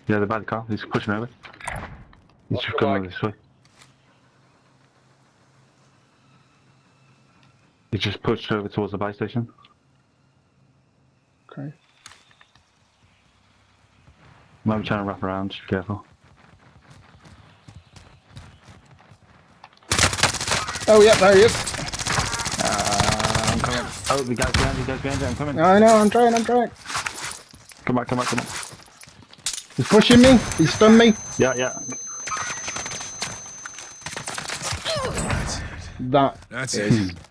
Yeah, the bad car. He's pushing over. He's just coming over this way. He's just pushed over towards the buy station. Okay. Might be trying to wrap around. Just be careful. Oh, yeah, there he is. I'm coming. Oh, the guy's behind you. I'm coming. I know, I'm trying. Come back. He's pushing me. He's stunned me. Yeah. That's it.